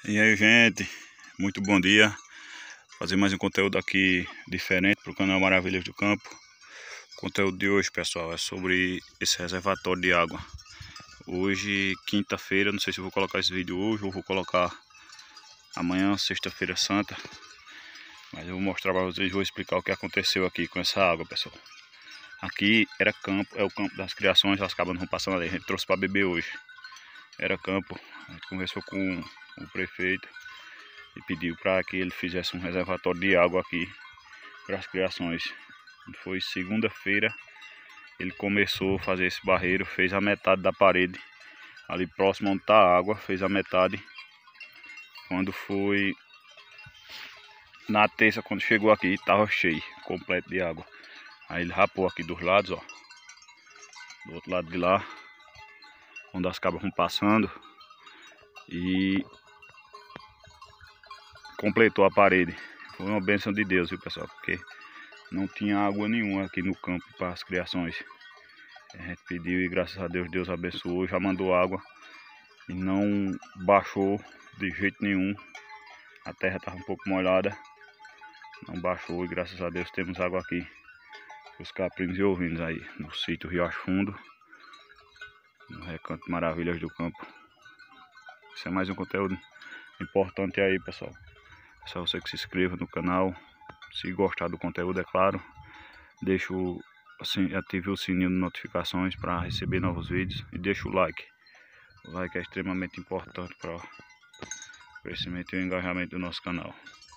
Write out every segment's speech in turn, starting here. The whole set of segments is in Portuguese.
E aí, gente, muito bom dia. Fazer mais um conteúdo aqui diferente para o canal Maravilhas do Campo. O conteúdo de hoje, pessoal, é sobre esse reservatório de água. Hoje, quinta-feira, não sei se eu vou colocar esse vídeo hoje ou vou colocar amanhã, sexta-feira santa. Mas eu vou mostrar para vocês, vou explicar o que aconteceu aqui com essa água, pessoal. Aqui era campo, é o campo das criações, as cabras não vão passando ali. A gente trouxe para beber hoje. Era campo, a gente conversou com o prefeito e pediu para que ele fizesse um reservatório de água aqui para as criações. Foi segunda-feira, ele começou a fazer esse barreiro, fez a metade da parede, ali próximo onde está a água, fez a metade. Quando foi na terça, quando chegou aqui, estava cheio, completo de água. Aí ele rapou aqui dos lados, ó, do outro lado de lá, onde as cabras vão passando, e completou a parede. Foi uma bênção de Deus, viu, pessoal, porque não tinha água nenhuma aqui no campo para as criações. A gente pediu e graças a Deus, Deus abençoou, já mandou água e não baixou de jeito nenhum. A terra estava um pouco molhada, não baixou e graças a Deus temos água aqui. Os caprinos e ovinos aí no sítio Riacho Fundo, no Recanto Maravilhas do Campo. Isso é mais um conteúdo importante aí, pessoal. É só você que se inscreva no canal. Se gostar do conteúdo, é claro, deixa assim, ative o sininho de notificações para receber novos vídeos e deixa o like. O like é extremamente importante para o crescimento e o engajamento do nosso canal.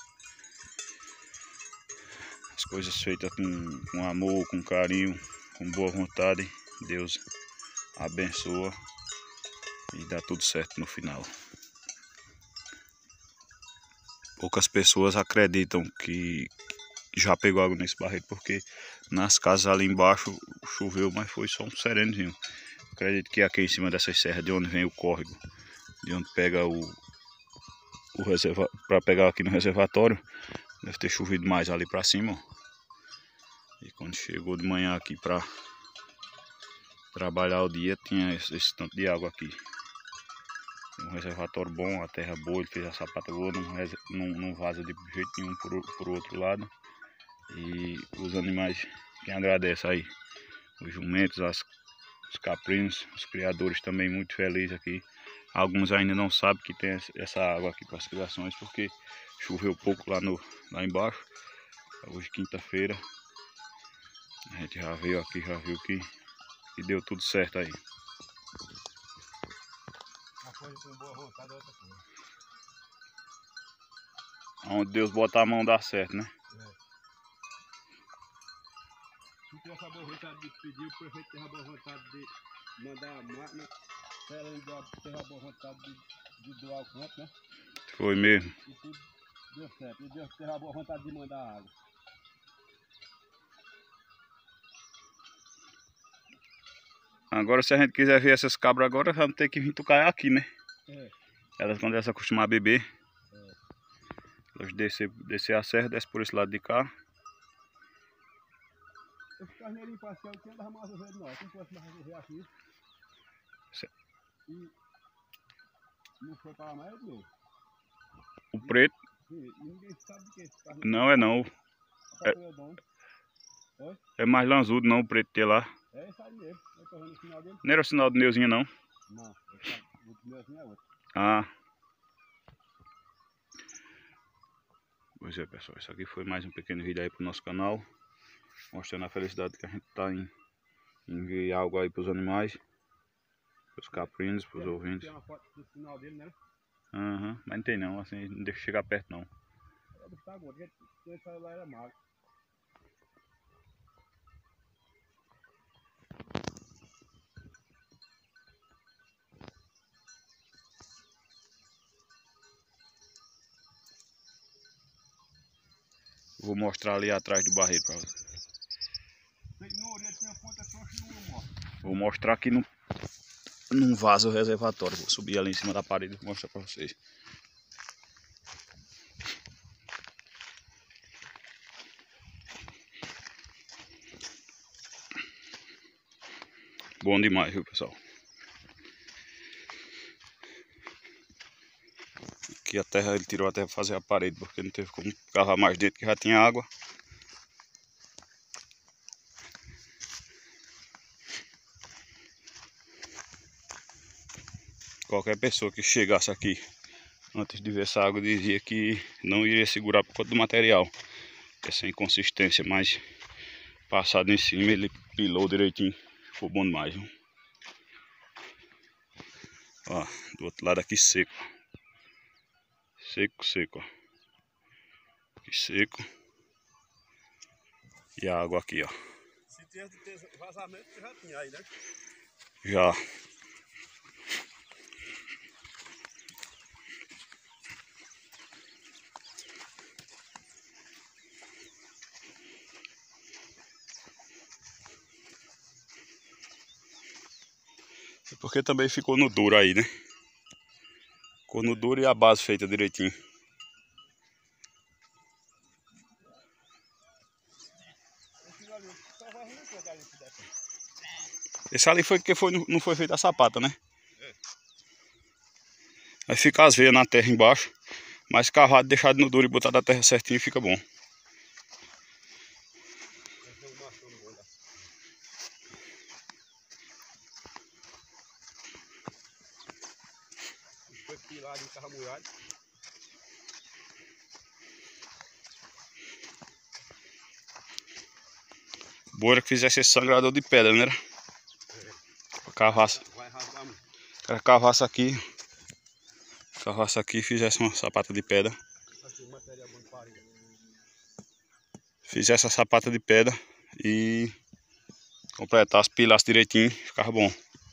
As coisas feitas com amor, com carinho, com boa vontade, Deus abençoa e dá tudo certo no final. Poucas pessoas acreditam que já pegou água nesse barreiro, porque nas casas ali embaixo choveu, mas foi só um serenozinho. Acredito que aqui em cima dessas serras, de onde vem o córrego, de onde pega o reservatório, para pegar aqui no reservatório, deve ter chovido mais ali para cima, ó. E quando chegou de manhã aqui para trabalhar o dia, tinha esse tanto de água aqui. Um reservatório bom, a terra boa, ele fez a sapata boa, não vaza de jeito nenhum por outro lado. E os animais, quem agradece aí, os jumentos, os caprinos, os criadores também muito felizes aqui. Alguns ainda não sabem que tem essa água aqui para as criações, porque choveu pouco lá embaixo. Hoje quinta-feira, a gente já veio aqui, já viu que deu tudo certo aí. Uma coisa com boa vontade é outra coisa. Onde Deus botar a mão dá certo, né? Se tivesse a boa vontade de pedir, o prefeito teve a boa vontade de mandar a máquina, ela teve a boa vontade de doar o campo, né? Foi mesmo. E tudo deu certo. E Deus teve a boa vontade de mandar a água. Agora se a gente quiser ver essas cabras agora, vamos ter que vir tucar aqui, né? É. Elas quando elas acostumar a beber, É. elas descer a serra, desce por esse lado de cá. Esse carneirinho pastel que andava mais verde não, quem fosse mais ver aqui. E não foi para mais mesmo. O preto? Sim, e ninguém sabe de que esse carneiro. Não é não. É mais lanzudo não, o preto que lá. É esse aí mesmo. Eu tô vendo o sinal dele. Não era o sinal do Neuzinho não? Não, o Neuzinho é outro. Ah. Pois é, pessoal, isso aqui foi mais um pequeno vídeo aí pro nosso canal, mostrando a felicidade que a gente tá em ver algo aí pros animais, pros caprinos, pros ovinhos. Tem uma foto do sinal dele, né? Aham, mas não tem não, assim, não deixa chegar perto não. É do tá gordo, porque ele saiu lá era magro. Vou mostrar ali atrás do barreiro pra vocês. Vou mostrar aqui num vaso reservatório. Vou subir ali em cima da parede e mostrar pra vocês. Bom demais, viu, pessoal? Aqui a terra, ele tirou até fazer a parede, porque não teve como cavar mais dentro, que já tinha água. Qualquer pessoa que chegasse aqui antes de ver essa água dizia que não iria segurar por conta do material, essa inconsistência, mas passado em cima ele pilou direitinho, ficou bom demais, viu? Ó, do outro lado aqui seco, seco, ó, aqui seco, e a água aqui, ó. Se tinha de ter vazamento, já tinha aí, né? Já. Porque também ficou no duro aí, né? Ficou no duro e a base feita direitinho. Esse ali foi porque não foi feita a sapata, né? Vai ficar as veias na terra embaixo, mas cavado, deixado no duro e botado a terra certinho fica bom. Foi pilado em carro molhado. Boa era que fizesse esse sangrador de pedra, né? Cavasse. Vai rasgar muito. Cara, cavasse aqui e fizesse uma sapata de pedra. Aqui, material bom de farinha. Fizesse a sapata de pedra e completasse, pilasse direitinho, ficava bom.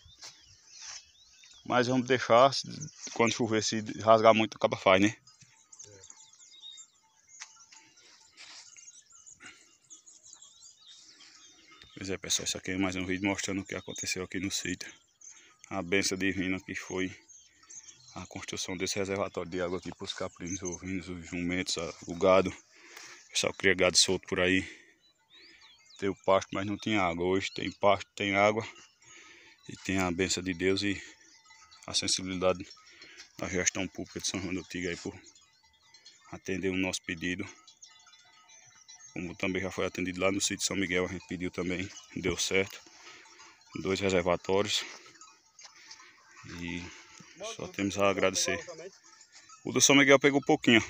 Mas vamos deixar, quando chover, se rasgar muito, acaba faz, né? Pois é, pessoal, isso aqui é mais um vídeo mostrando o que aconteceu aqui no sítio. A bênção divina que foi a construção desse reservatório de água aqui para os caprinos, ovinos, os jumentos, o gado. O pessoal cria gado solto por aí. Tem o pasto, mas não tinha água. Hoje tem pasto, tem água. E tem a bênção de Deus e a sensibilidade da gestão pública de São João do Tigre aí por atender o nosso pedido. Como também já foi atendido lá no sítio São Miguel, a gente pediu também, deu certo. 2 reservatórios. E só temos a agradecer. O do São Miguel pegou pouquinho.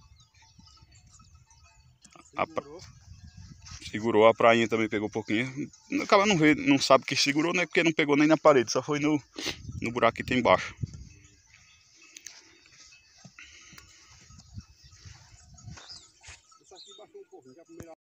Segurou, a prainha também pegou pouquinho. Acaba não vê, não sabe que segurou, né? Porque não pegou nem na parede, só foi no buraco que tem embaixo. Isso aqui baixou um pouquinho, já primeiro.